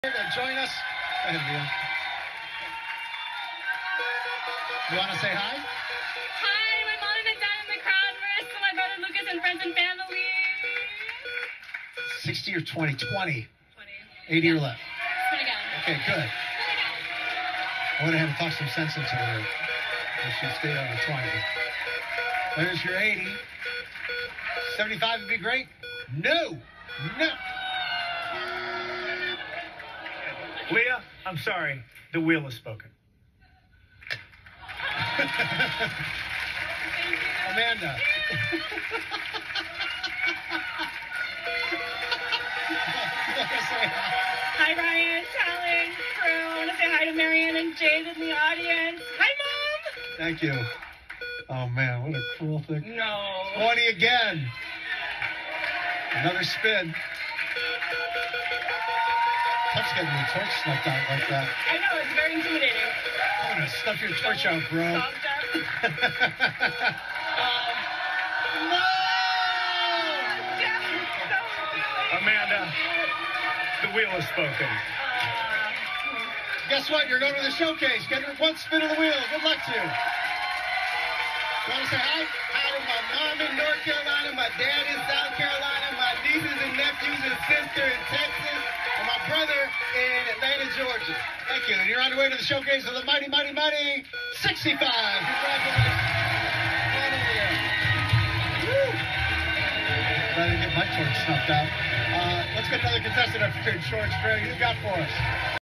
Here to join us. Go ahead, Leah. You want to say hi? Hi, my mom and dad in the crowd. Marissa, my brother Lucas, and friends and family. 60 or 20? 20. 20. 80 or left. 20 down. Okay, good. I would have had to talk some sense into her if she stayed on the 20. There's your 80. 75 would be great. No. Leah, I'm sorry. The wheel has spoken. Amanda. Hi, Ryan, Challenge, crew. I want to say hi to Marianne and Jade in the audience. Hi, Mom. Thank you. Oh, man, what a cool thing. No. 20 again. Another spin. Tough getting the torch snuffed out like that. I know, it's very intimidating. I'm going to snuff your torch out, bro. Stop that. No! Yeah, don't do it. Amanda, the wheel has spoken. Guess what? You're going to the showcase. Get one spin of the wheel. Good luck to you. You want to say hi? Hi to my mom in North Carolina, my dad in South Carolina, my nieces and nephews and sister in Texas, and my brother in Atlanta, Georgia. Thank you. And you're on your way to the showcase of the mighty, mighty, mighty 65. Congratulations. Come on over there. Woo. Glad I didn't get my torch snuffed out. Let's get another contestant up here in shorts. Fred, who you got for us?